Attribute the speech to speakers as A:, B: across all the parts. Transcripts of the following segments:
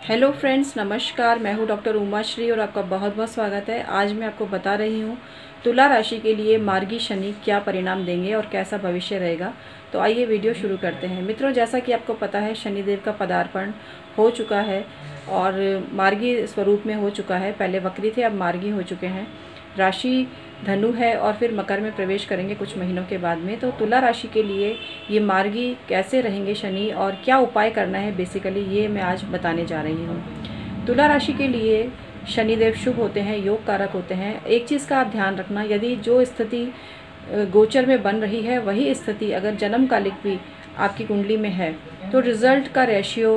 A: Hello friends, नमस्कार। मैं हूं डॉक्टर उमा श्री और आपका बहुत बहुत स्वागत है। आज मैं आपको बता रही हूं तुला राशि के लिए मार्गी शनि क्या परिणाम देंगे और कैसा भविष्य रहेगा। तो आइए वीडियो शुरू करते हैं। मित्रों, जैसा कि आपको पता है, शनिदेव का पदार्पण हो चुका है और मार्गी स्वरूप में हो चुका है। पहले वक्री थे, अब मार्गी हो चुके हैं। राशि धनु है और फिर मकर में प्रवेश करेंगे कुछ महीनों के बाद में। तो तुला राशि के लिए ये मार्गी कैसे रहेंगे शनि और क्या उपाय करना है, बेसिकली ये मैं आज बताने जा रही हूँ। तुला राशि के लिए शनिदेव शुभ होते हैं, योग कारक होते हैं। एक चीज़ का आप ध्यान रखना, यदि जो स्थिति गोचर में बन रही है वही स्थिति अगर जन्मकालिक भी आपकी कुंडली में है तो रिजल्ट का रेशियो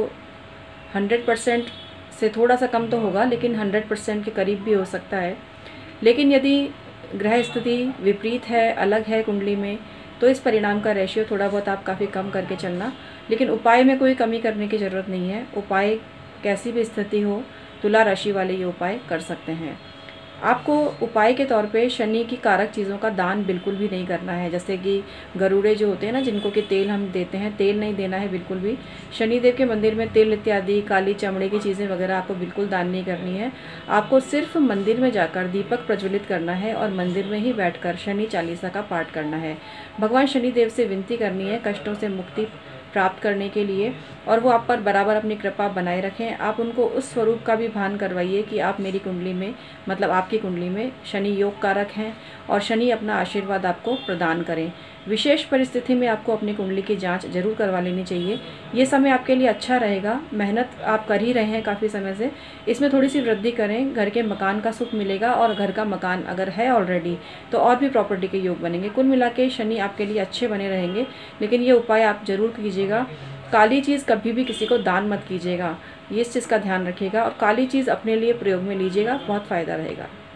A: 100% से थोड़ा सा कम तो होगा, लेकिन 100% के करीब भी हो सकता है। लेकिन यदि ग्रह स्थिति विपरीत है, अलग है कुंडली में, तो इस परिणाम का रेशियो थोड़ा बहुत आप काफ़ी कम करके चलना। लेकिन उपाय में कोई कमी करने की ज़रूरत नहीं है। उपाय कैसी भी स्थिति हो, तुला राशि वाले ये उपाय कर सकते हैं। आपको उपाय के तौर पे शनि की कारक चीज़ों का दान बिल्कुल भी नहीं करना है। जैसे कि गरुड़े जो होते हैं ना, जिनको कि तेल हम देते हैं, तेल नहीं देना है बिल्कुल भी। शनिदेव के मंदिर में तिल इत्यादि, काली चमड़े की चीज़ें वगैरह आपको बिल्कुल दान नहीं करनी है। आपको सिर्फ मंदिर में जाकर दीपक प्रज्वलित करना है और मंदिर में ही बैठकर शनि चालीसा का पाठ करना है। भगवान शनिदेव से विनती करनी है कष्टों से मुक्ति प्राप्त करने के लिए, और वो आप पर बराबर अपनी कृपा बनाए रखें। आप उनको उस स्वरूप का भी भान करवाइए कि आप मेरी कुंडली में, मतलब आपकी कुंडली में शनि योग कारक हैं और शनि अपना आशीर्वाद आपको प्रदान करें। विशेष परिस्थिति में आपको अपनी कुंडली की जांच जरूर करवा लेनी चाहिए। ये समय आपके लिए अच्छा रहेगा। मेहनत आप कर ही रहे हैं काफ़ी समय से, इसमें थोड़ी सी वृद्धि करें। घर के मकान का सुख मिलेगा और घर का मकान अगर है ऑलरेडी तो और भी प्रॉपर्टी के योग बनेंगे। कुल मिला के शनि आपके लिए अच्छे बने रहेंगे। लेकिन ये उपाय आप जरूर कीजिएगा। काली चीज़ कभी भी किसी को दान मत कीजिएगा, ये इस चीज़ का ध्यान रखिएगा। और काली चीज़ अपने लिए प्रयोग में लीजिएगा, बहुत फ़ायदा रहेगा।